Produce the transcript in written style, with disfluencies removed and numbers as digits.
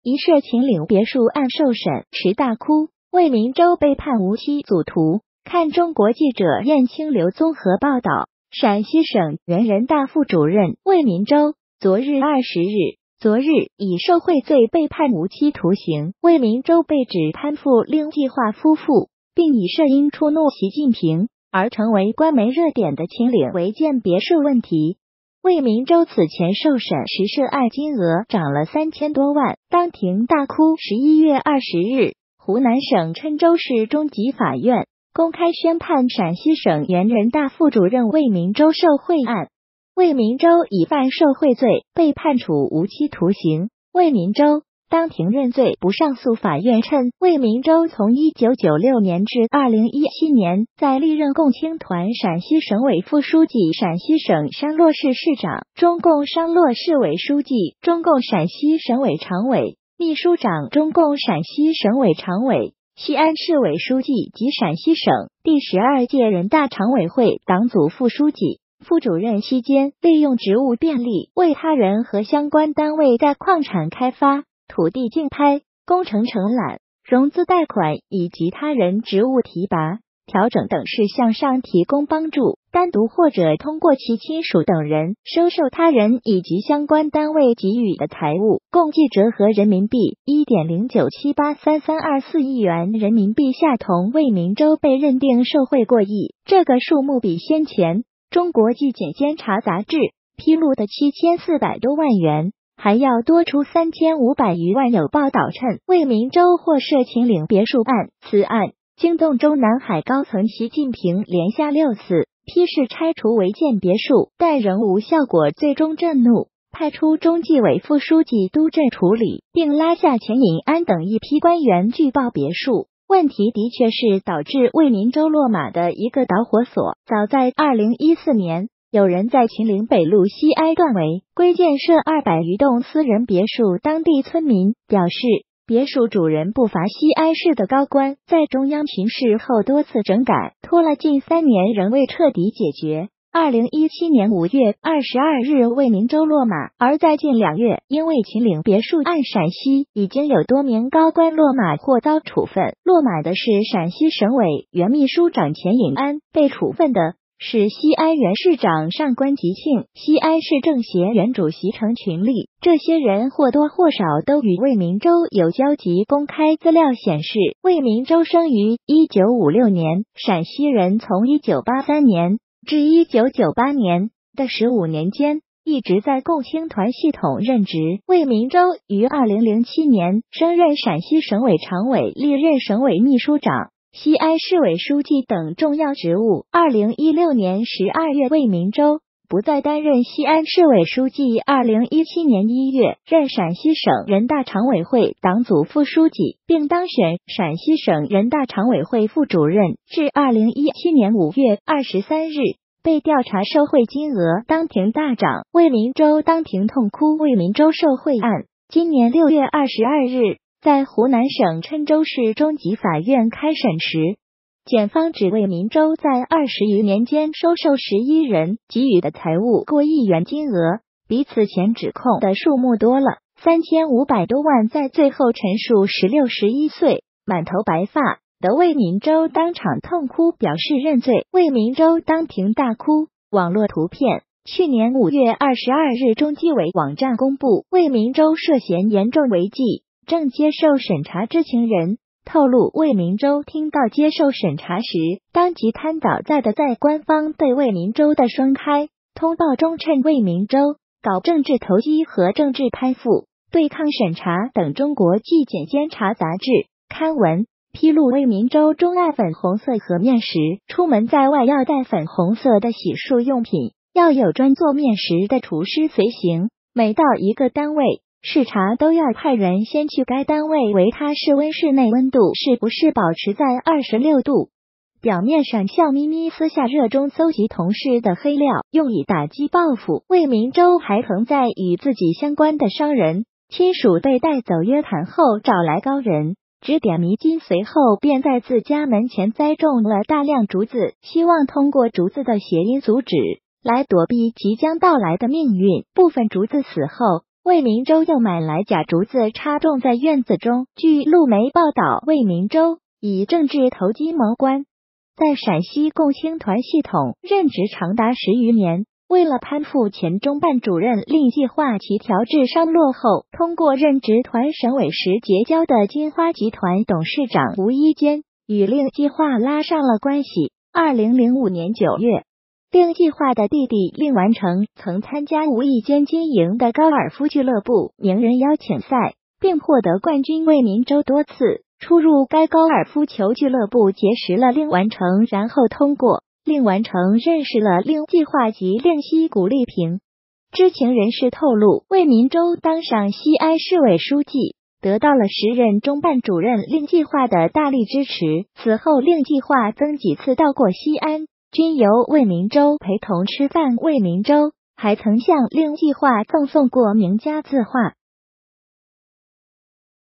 一涉秦岭别墅案受审时大哭，魏明洲被判无期阻图。看中国记者燕清流综合报道，陕西省原人大副主任魏明洲昨日以受贿罪被判无期徒刑。魏明洲被指攀附令计划夫妇，并以涉因触怒习近平而成为官媒热点的秦岭违建别墅问题。魏明洲此前受审时涉案金额涨了3000多万，当庭大哭。11月20日，湖南省郴州市中级法院公开宣判陕西省原人大副主任魏明洲受贿案。魏明洲以犯受贿罪被判处无期徒刑。魏明洲当庭认罪，不上诉。法院称，魏明洲从1996年至2017年，在历任共青团陕西省委副书记、陕西省商洛市市长、中共商洛市委书记、中共陕西省委常委、秘书长、中共陕西省委常委、西安市委书记及陕西省第12届人大常委会党组副书记、副主任期间，利用职务便利，为他人和相关单位在矿产开发、土地竞拍、工程承揽、融资贷款以及他人职务提拔、调整等事项上提供帮助，单独或者通过其亲属等人收受他人以及相关单位给予的财物，共计折合人民币 1.09783324亿元人民币，下同魏明洲被认定受贿过亿。这个数目比先前中国纪检监察杂志披露的7400多万元还要多出3500余万。有报道称，魏明洲或涉秦岭别墅案，此案惊动中南海高层，习近平连下6次批示拆除违建别墅，但仍无效果，最终震怒，派出中纪委副书记督镇处理，并拉下钱引安等一批官员拒报别墅。问题的确是导致魏明洲落马的一个导火索。早在2014年，有人在秦岭北路西挨段违规建设200余栋私人别墅，当地村民表示，别墅主人不乏西安市的高官，在中央巡视后多次整改，拖了近3年仍未彻底解决。2017年5月22日，魏明洲落马，而在近2月，因为秦岭别墅案，陕西已经有多名高官落马或遭处分。落马的是陕西省委原秘书长钱引安，被处分的是西安原市长上官吉庆、西安市政协原主席程群力，这些人或多或少都与魏明洲有交集。公开资料显示，魏明洲生于1956年，陕西人，从1983年至1998年的15年间，一直在共青团系统任职。魏明洲于2007年升任陕西省委常委，历任省委秘书长、西安市委书记等重要职务。2016年12月，魏明洲不再担任西安市委书记。2017年1月，任陕西省人大常委会党组副书记，并当选陕西省人大常委会副主任。至2017年5月23日，被调查受贿金额，当庭大涨，魏明洲当庭痛哭。魏明洲受贿案，今年6月22日，在湖南省郴州市中级法院开审时，检方指魏明洲在20余年间收受11人给予的财物过亿元金额，比此前指控的数目多了3500多万。在最后陈述时，61、17岁满头白发的魏明洲当场痛哭，表示认罪。魏明洲当庭大哭。网络图片，去年5月22日，中纪委网站公布，魏明洲涉嫌严重违纪，正接受审查。知情人透露，魏明洲听到接受审查时，当即瘫倒在地。在官方对魏明洲的双开通报中称，魏明洲搞政治投机和政治攀附，对抗审查等中国纪检监察杂志刊文披露，魏明洲钟爱粉红色和面食，出门在外要带粉红色的洗漱用品，要有专做面食的厨师随行，每到一个单位视察都要派人先去该单位维他室温室内温度是不是保持在26度。表面上笑眯眯，私下热衷搜集同事的黑料，用以打击报复。魏明洲还曾在与自己相关的商人亲属被带走约谈后，找来高人指点迷津，随后便在自家门前栽种了大量竹子，希望通过竹子的谐音阻止来躲避即将到来的命运。部分竹子死后， 魏明州又买来假竹子插种在院子中。据陆媒报道，魏明州以政治投机谋官，在陕西共青团系统任职长达10余年。为了攀附前中办主任令计划其调治商落后，通过任职团省委时结交的金花集团董事长吴一坚，与令计划拉上了关系。2005年9月，令计划的弟弟令完成曾参加吴一坚经营的高尔夫俱乐部名人邀请赛，并获得冠军。魏明州多次出入该高尔夫球俱乐部结识了令完成，然后通过令完成认识了令计划及令西谷丽萍。知情人士透露，魏明州当上西安市委书记，得到了时任中办主任令计划的大力支持。此后令计划曾几次到过西安，均由魏明州陪同吃饭。魏明州还曾向令计划赠送过名家字画。